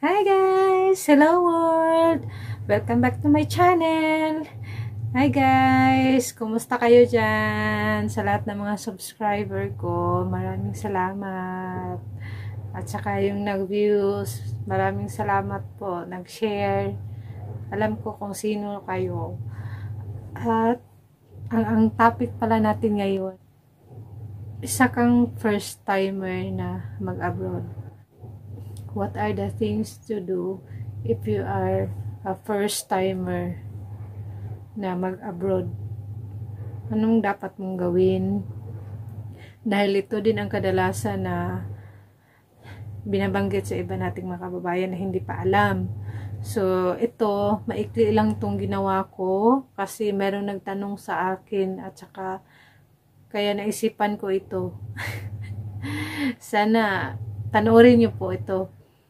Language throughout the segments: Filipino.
Hi guys! Hello world! Welcome back to my channel! Hi guys! Kumusta kayo dyan? Sa lahat ng mga subscriber ko, maraming salamat. At saka yung nag-views, maraming salamat po. Nag-share. Alam ko kung sino kayo. At ang topic pala natin ngayon, isa kang first timer na mag-abroad. What are the things to do if you are a first timer na mag-abroad? Anong dapat mong gawin? Dahil ito din ang kadalasan na binabanggit sa iba nating mga kababayan na hindi pa alam. So, ito, maikli lang itong ginawa ko kasi meron nagtanong sa akin at saka kaya naisipan ko ito. Sana panoorin niyo po ito.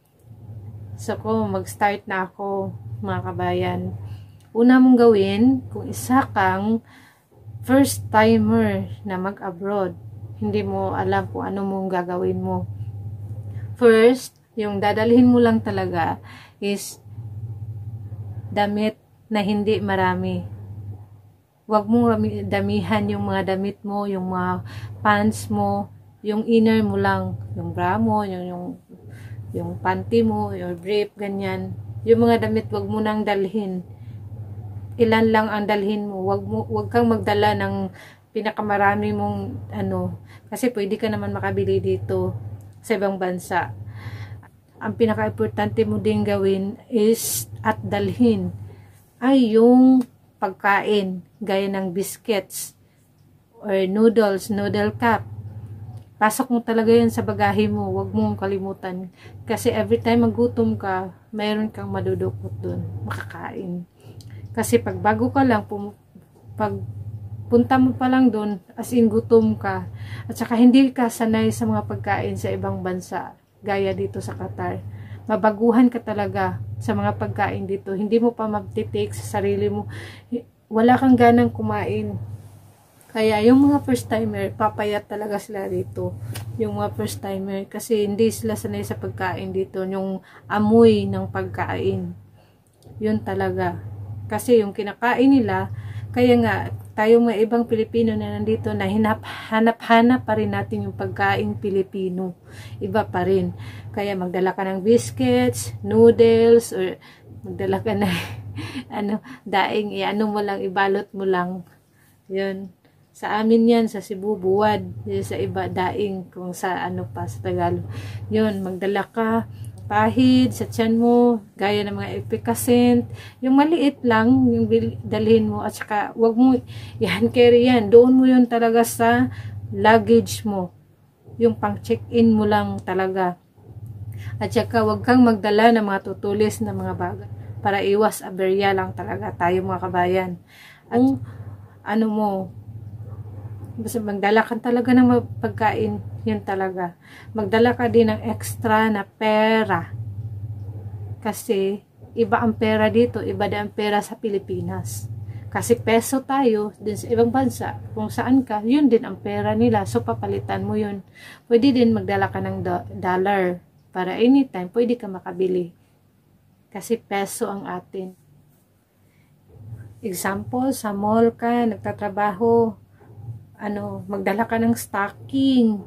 So, mag-start na ako, mga kabayan. Una mong gawin, kung isa kang first timer na mag-abroad, hindi mo alam kung ano mong gagawin mo. First, yung dadalhin mo lang talaga is damit na hindi marami. Huwag mong damihan yung mga damit mo, yung mga pants mo, yung inner mo lang, yung bra mo, yung panty mo, yung brief, ganyan. Yung mga damit, wag mo nang dalhin. Ilan lang ang dalhin mo. Wag kang magdala ng pinakamarami mong kasi pwede ka naman makabili dito sa ibang bansa. Ang pinaka-importante mo din gawin is at dalhin ay yung pagkain, gaya ng biscuits or noodles, noodle cup. Pasok mo talaga yan sa bagahe mo. Huwag mong kalimutan. Kasi every time magutom ka, mayroon kang madudukot dun. Makakain. Kasi pag bago ka lang, pag punta mo pa lang dun, as in gutom ka. At saka hindi ka sanay sa mga pagkain sa ibang bansa. Gaya dito sa Qatar. Mabaguhan ka talaga sa mga pagkain dito. Hindi mo pa mag-take sa sarili mo. Wala kang ganang kumain. Kaya yung mga first timer, papayat talaga sila dito. Yung mga first timer. Kasi hindi sila sanay sa pagkain dito. Yung amoy ng pagkain. Yun talaga. Kasi yung kinakain nila, kaya nga, tayong mga ibang Pilipino na nandito na hanap-hanap pa rin natin yung pagkain Pilipino. Iba pa rin. Kaya magdala ka ng biscuits, noodles, or magdala ka na daing, mo lang, ibalot mo lang. Yun. Sa amin yan, sa Cebu, buwad. Sa iba, daing, kung sa sa Tagalog. Yun, magdala ka, pahid, sa tiyan mo, gaya ng mga efficacent. Yung maliit lang, yung dalhin mo, at saka, wag mo, i-hand carry yan. Doon mo yun talaga sa luggage mo. Yung pang check-in mo lang talaga. At saka, wag kang magdala ng mga tutulis na mga bagay. Para iwas aberya lang talaga tayo mga kabayan. Ang basta magdala ka talaga ng pagkain, yun talaga. Magdala ka din ng extra na pera. Kasi, iba ang pera dito, iba din ang pera sa Pilipinas. Kasi peso tayo, din sa ibang bansa, kung saan ka, yun din ang pera nila. So, papalitan mo yun. Pwede din magdala ka ng dollar. Para anytime, pwede ka makabili. Kasi peso ang atin. Example, sa mall ka, nagtatrabaho, magdala ka ng stocking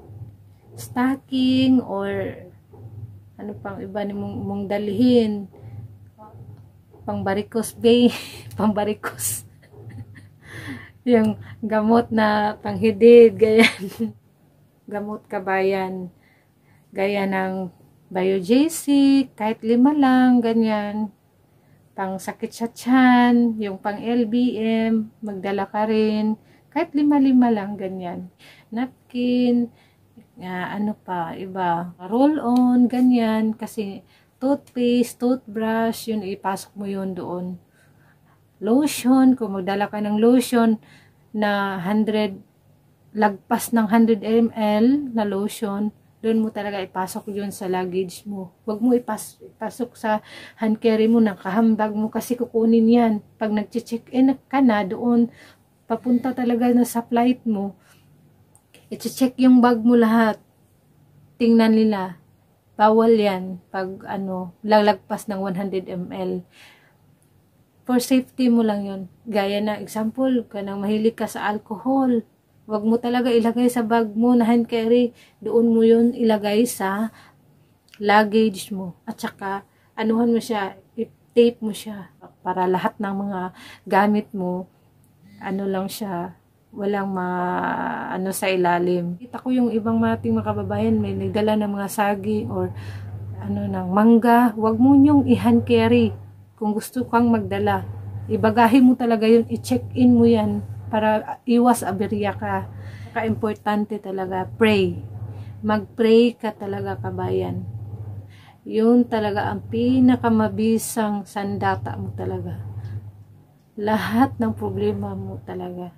or pang iba ni mong dalhin, pang varicose vein, pang varicose yung gamot na panghidid, ganyan. Gamot kabayan, gaya ng Biogesic, kahit 5 lang, ganyan. Pang sakit sa tiyan, yung pang LBM, magdala ka rin. Kahit 5 lang, ganyan. Napkin, iba. Roll-on, ganyan. Kasi toothpaste, toothbrush, yun, ipasok mo yun doon. Lotion, kung magdala ka ng lotion na lagpas ng 100 ml na lotion, doon mo talaga ipasok yun sa luggage mo. Huwag mo ipasok sa hand carry mo, ng kahambag mo, kasi kukunin yan. Pag nag-check-in ka na doon, papunta talaga na sa flight mo, i-check yung bag mo lahat. Tingnan nila. Bawal yan pag lalagpas ng 100 ml. For safety mo lang yun. Gaya na example, kanang mahilig ka sa alcohol. Wag mo talaga ilagay sa bag mo na hand carry. Doon mo yun ilagay sa luggage mo. At saka, anuhan mo siya, i-tape mo siya. Para lahat ng mga gamit mo, lang siya, walang sa ilalim. Kita ko yung ibang ating mga kababayan, may nagdala ng mga saging or ng mangga. Wag mo nyong i-hand carry. Kung gusto kang magdala, ibagahe mo talaga yun, i-check-in mo yan para iwas aberya ka. Importante talaga, pray. Mag-pray ka talaga, kabayan. Yun talaga ang pinakamabisang sandata mo talaga. Lahat ng problema mo talaga,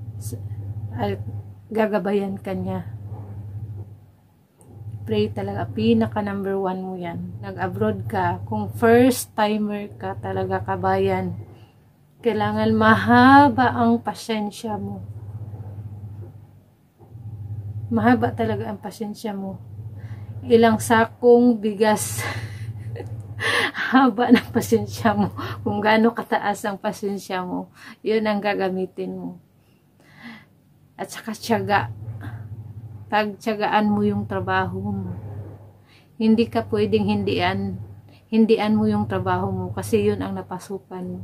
gagabayan ka niya. Pray talaga, pinaka number 1 mo yan. Nag-abroad ka, kung first timer ka talaga, kabayan, kailangan mahaba ang pasensya mo. Mahaba talaga ang pasensya mo. Ilang sakong bigas haba ng pasensya mo. Kung gaano kataas ang pasensya mo, yun ang gagamitin mo. At saka tiyaga. Pagtiyagaan mo yung trabaho mo. Hindi ka pwedeng hindian mo yung trabaho mo kasi yun ang napasukan mo.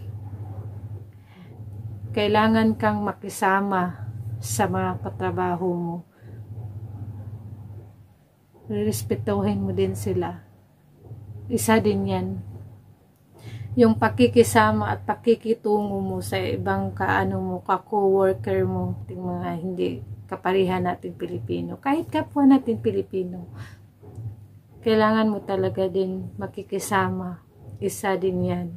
Kailangan kang makisama sa mga katrabaho mo. Respetuhin mo din sila. Isa din yan. Yung pakikisama at pakikitungo mo sa ibang ka-co-worker mo, yung mga hindi kaparihan natin Pilipino, kahit kapwa natin Pilipino, kailangan mo talaga din makikisama. Isa din yan.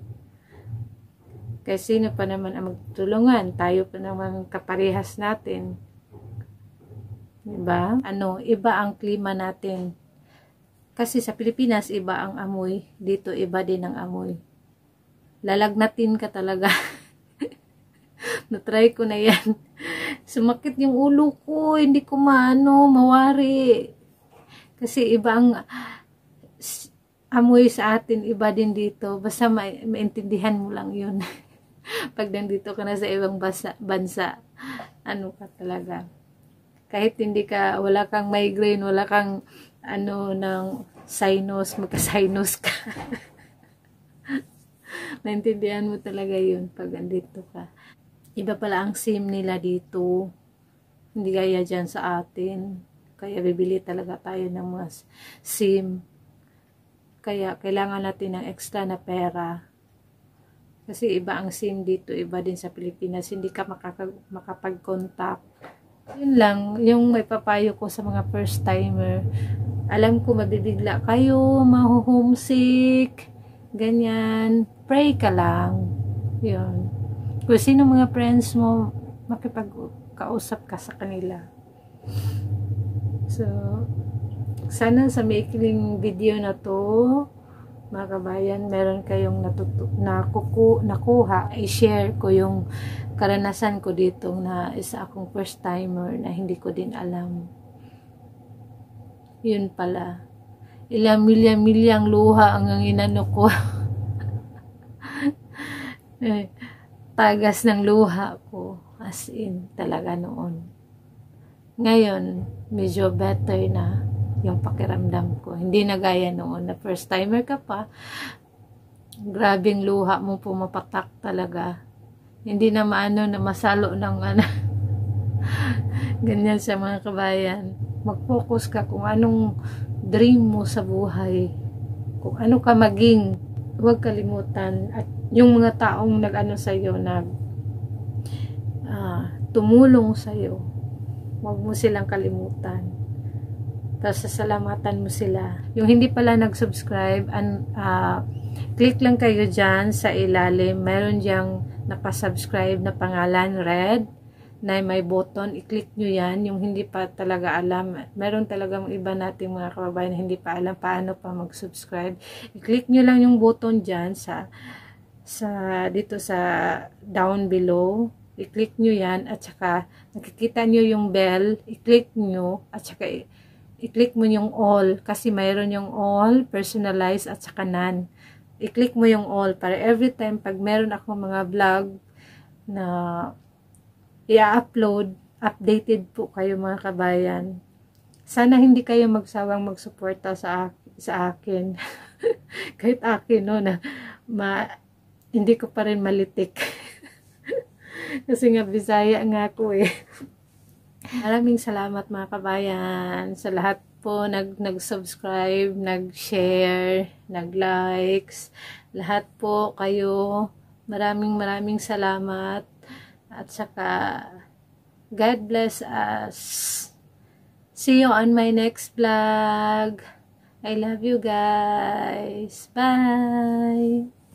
Kasi sino pa naman ang magtulungan? Tayo pa naman kaparehas natin. Diba? Iba ang klima natin. Kasi sa Pilipinas, iba ang amoy. Dito, iba din ang amoy. Lalagnatin ka talaga. Na-try ko na yan. Sumakit yung ulo ko, hindi ko mawari. Kasi iba ang amoy sa atin, iba din dito. Basta maintindihan mo lang yun. Pag nandito ka na sa ibang bansa, ka talaga. Kahit wala kang migraine, wala kang ng sinus, magka-sinus ka. Naintindihan mo talaga yun pag nandito ka. Iba pala ang SIM nila dito. Hindi gaya dyan sa atin. Kaya bibili talaga tayo ng mga SIM. Kaya kailangan natin ng extra na pera. Kasi iba ang SIM dito, iba din sa Pilipinas. Hindi ka makapag-contact. Yun lang, yung may papayo ko sa mga first timer. Alam ko mabibigla kayo, mahu-homesick, ganyan. Pray ka lang. Yun. Kung sino mga friends mo, makipagkausap ka sa kanila. So, sana sa maikling video na to, mga kabayan, meron kayong nakuha, i-share ko yung karanasan ko dito na isa akong first timer na hindi ko din alam. Yun pala. Ilang milyang luha ang inano ko. Tagas ng luha ko. As in, talaga noon. Ngayon, medyo better na yung pakiramdam ko. Hindi na gaya noon na first timer ka pa. Grabing luha mo pumapatak talaga. Hindi na na masalo ng ganyan sa mga kabayan. Mag-focus ka kung anong dream mo sa buhay. Kung ano ka maging, huwag kalimutan. At yung mga taong sa'yo, tumulong sa'yo, huwag mo silang kalimutan. Tapos sasalamatan mo sila. Yung hindi pala nag-subscribe, click lang kayo dyan sa ilalim. Meron diyang nakasubscribe na pangalan, red, na may button. I-click nyo yan. Yung hindi pa talaga alam. Meron talagang iba nating mga kababayan na hindi pa alam paano pa mag-subscribe. I-click nyo lang yung button dyan dito sa down below. I-click nyo yan at saka nakikita nyo yung bell. I-click nyo at saka i-click mo yung all kasi mayroon yung all, personalized at saka none. I-click mo yung all para every time pag meron ako mga vlog na i-upload, updated po kayo mga kabayan. Sana hindi kayo magsawang magsuporta sa akin. Kahit akin, no, na hindi ko pa rin malitik. Kasi nga Bisaya nga ako eh. Maraming salamat mga kabayan sa lahat po nag-subscribe, nag-share, nag-likes. Lahat po kayo. Maraming salamat. At saka God bless us. See you on my next vlog. I love you guys. Bye.